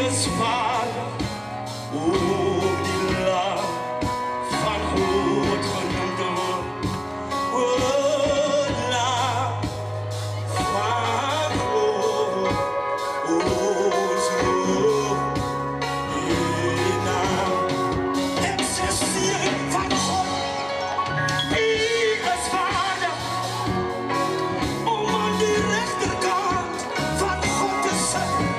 is Vader, ook die land van God genoemd wordt. O land van God, ons lof die naam. Het is hier van God, die is Vader, om aan die rechterkant van God te zitten.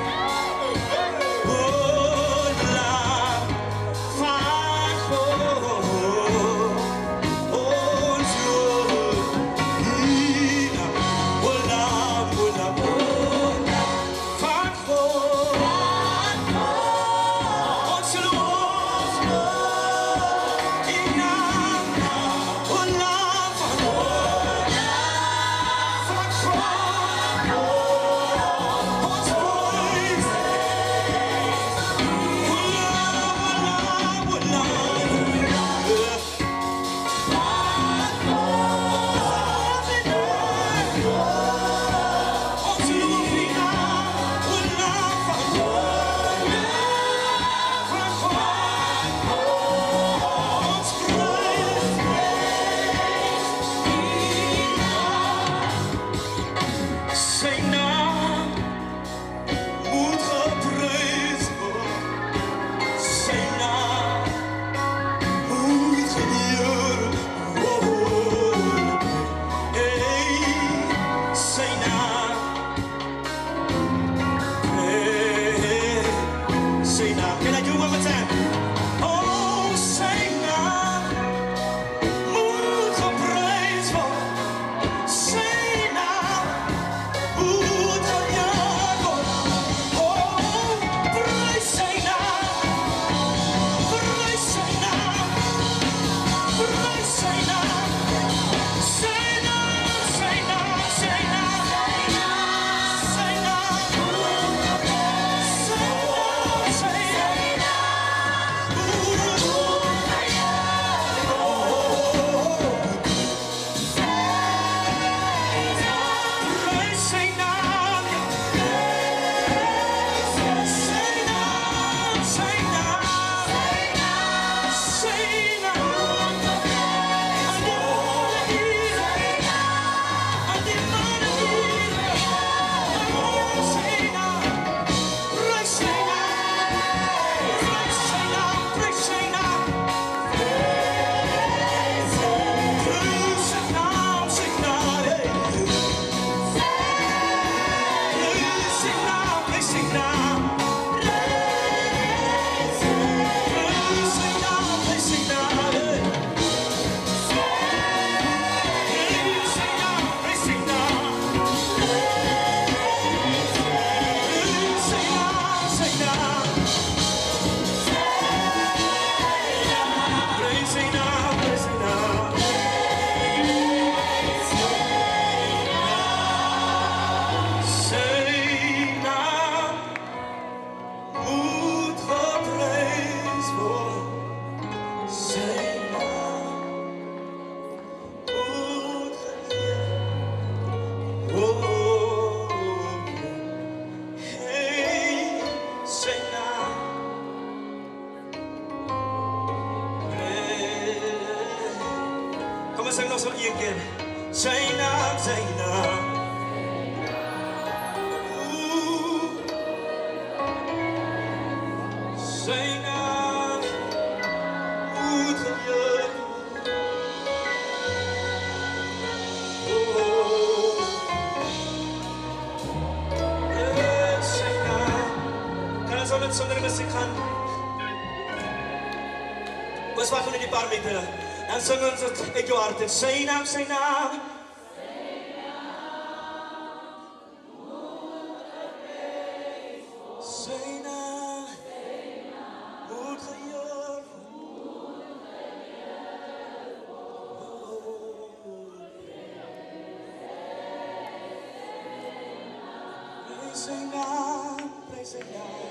We zingen nog zo één keer. Zijn naam, zijn naam. Zijn naam moet gejuicht. Zijn naam. Kan zo met zonder muziek gaan? Pues wachten we die paar meter. En zingen ze het in je hart. Zijn naam, zijn naam. Zijn naam moet gejuicht. Prijs zijn naam, prijs zijn naam.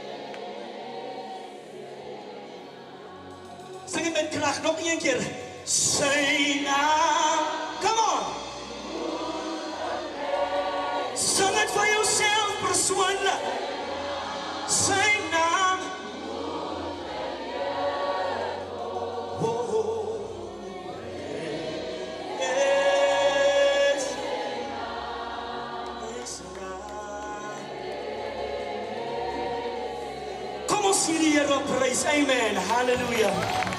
Zing het met kracht nog één keer. Zijn naam. Come on. Zing het voor jezelf persoonlijk. Zijn city of praise. Amen. Hallelujah.